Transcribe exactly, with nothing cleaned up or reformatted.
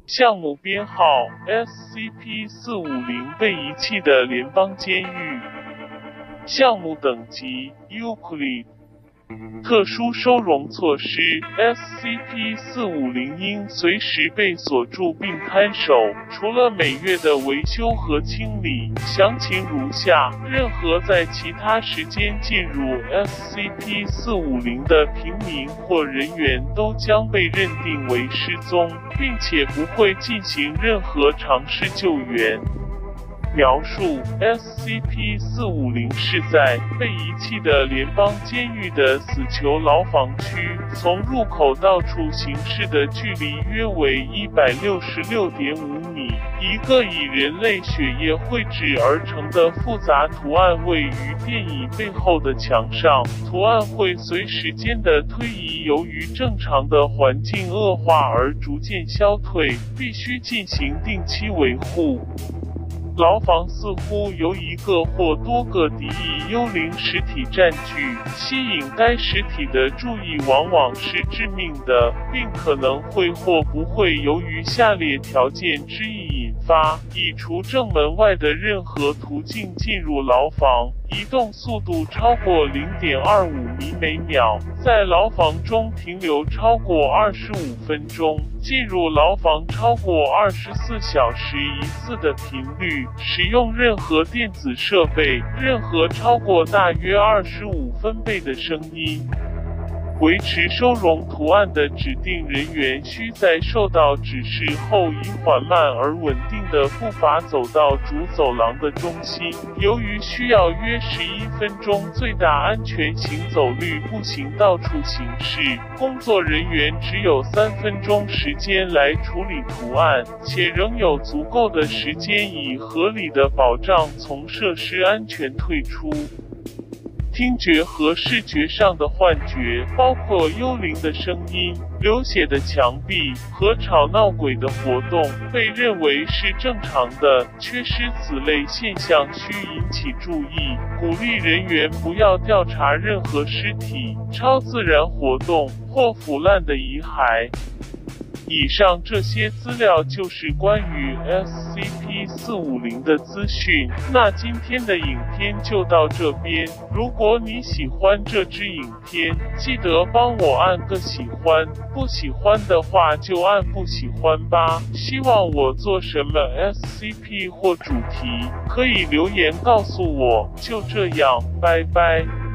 项目编号 S C P 四五零被遗弃的联邦监狱。项目等级 Euclid。特殊收容措施 S C P 四五零应随时被锁住并看守，除了每月的维修和清理。详情如下：任何在其他时间进入 S C P 四五零的平民或人员都将被认定为失踪，并且不会进行任何尝试救援。描述 S C P 四五零是在被遗弃的联邦监狱的死囚牢房区，从入口到处行事的距离约为 一百六十六点五米。一个以人类血液绘制而成的复杂图案位于电椅背后的墙上，图案会随时间的推移由于正常的环境恶化而逐渐消退，必须进行定期维护。牢房似乎由一个或多个敌意幽灵实体占据，吸引该实体的注意往往是致命的，并可能会或不会由于下列条件之一引发：以除正门外的任何途径进入牢房，移动速度超过 零点二五米每秒，在牢房中停留超过二十五分钟，进入牢房超过二十四小时一次的频率，使用任何电子设备，任何超过大约二十五分贝的声音。维持收容图案的指定人员需在受到指示后以缓慢而稳定的步伐走到主走廊的中心。由于需要约十一分钟最大安全行走率步行到处行事，工作人员只有三分钟时间来处理图案，且仍有足够的时间以合理的保障从设施安全退出。听觉和视觉上的幻觉，包括幽灵的声音、流血的墙壁和吵闹鬼的活动，被认为是正常的。缺失此类现象需引起注意，鼓励人员不要调查任何尸体、超自然活动或腐烂的遗骸。以上这些资料就是关于 S C P 四五零的资讯。那今天的影片就到这边。如果你喜欢这支影片，记得帮我按个喜欢，不喜欢的话就按不喜欢吧。希望我做什么 S C P 或主题，可以留言告诉我。就这样，拜拜。